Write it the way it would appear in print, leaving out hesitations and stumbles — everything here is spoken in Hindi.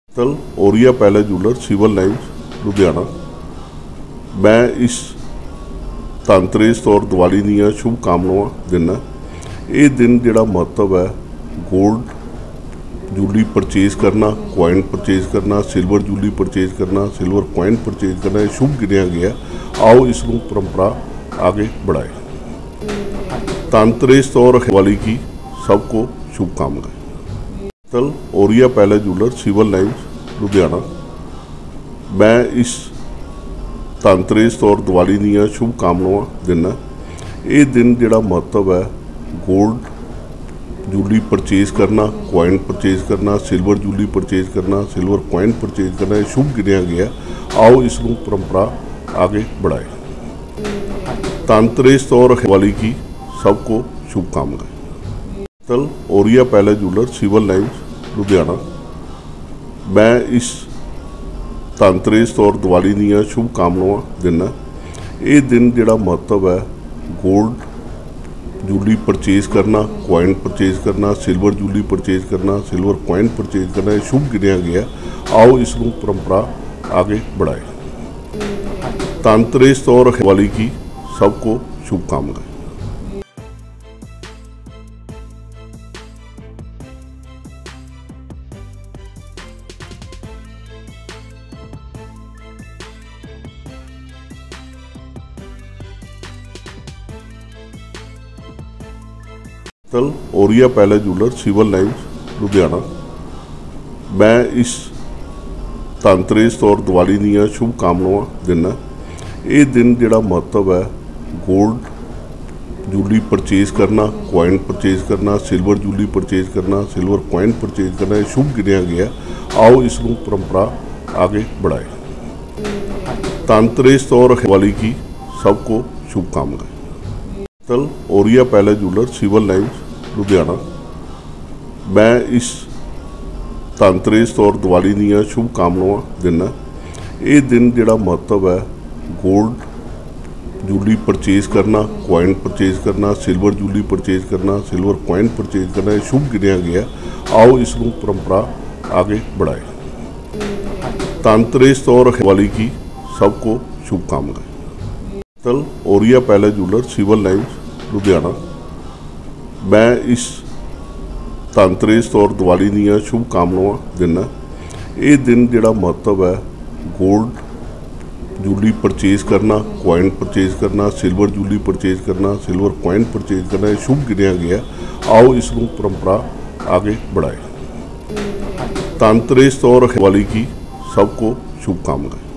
तल ओरिया palace jeweller civil lines Ludhiana. मैं इस धनतेरस और दिवाली दी शुभ कामनावां दिना। ये दिन जिहड़ा महत्व है गोल्ड जूलरी परचेज करना, कॉइन परचेज करना, सिल्वर जूलरी परचेज करना, सिल्वर कॉइन परचेज करना शुभ गिनिया गया। आओ इसनूं परंपरा आगे बढ़ाए। धनतेरस और दिवाली की सबको शुभकामनाएं। तल ओरिया palace jeweller civil lines Ludhiana. मैं इस धनतेरस और दिवाली दी शुभ कामनावां दिना। ये दिन जिहड़ा महत्व है गोल्ड जूलरी परचेज करना, कॉइन परचेज करना, सिल्वर जूलरी परचेज करना, सिल्वर कॉइन परचेज करना शुभ गिनिया गया। आओ इसनूं परंपरा आगे बढ़ाए। धनतेरस और दिवाली की सबको शुभकामनाएं। तल ओरिया palace jeweller civil lines Ludhiana. मैं इस धनतेरस और दिवाली दी शुभ कामनावां दिना। ये दिन जिहड़ा महत्व है गोल्ड जूलरी परचेज करना, कॉइन परचेज करना, सिल्वर जूलरी परचेज करना, सिल्वर कॉइन परचेज करना शुभ गिनिया गया। आओ इसनूं परंपरा आगे बढ़ाए। धनतेरस और दिवाली की सबको शुभकामनाएं। तल ओरिया palace jeweller civil lines Ludhiana. मैं इस धनतेरस और दिवाली दी शुभ कामनावां दिना। ये दिन जिहड़ा महत्व है गोल्ड जूलरी परचेज करना, कॉइन परचेज करना, सिल्वर जूलरी परचेज करना, सिल्वर कॉइन परचेज करना शुभ गिनिया गया। आओ इसनूं परंपरा आगे बढ़ाए। धनतेरस और दिवाली की सबको शुभकामनाएं। तल ओरिया palace jeweller civil lines Ludhiana. मैं इस धनतेरस और दिवाली दी शुभ कामनावां दिना। ये दिन जिहड़ा महत्व है गोल्ड जूलरी परचेज करना, कॉइन परचेज करना, सिल्वर जूलरी परचेज करना, सिल्वर कॉइन परचेज करना शुभ गिनिया गया। आओ इसनूं परंपरा आगे बढ़ाए। धनतेरस और दिवाली की सबको शुभकामनाएं। तल ओरिया palace jeweller civil lines Ludhiana. मैं इस धनतेरस और दिवाली दी शुभ कामनावां दिना। ये दिन जिहड़ा महत्व है गोल्ड जूलरी परचेज करना, कॉइन परचेज करना, सिल्वर जूलरी परचेज करना, सिल्वर कॉइन परचेज करना शुभ गिनिया गया। आओ इसनूं परंपरा आगे बढ़ाए। धनतेरस और दिवाली की सबको शुभकामनाएं।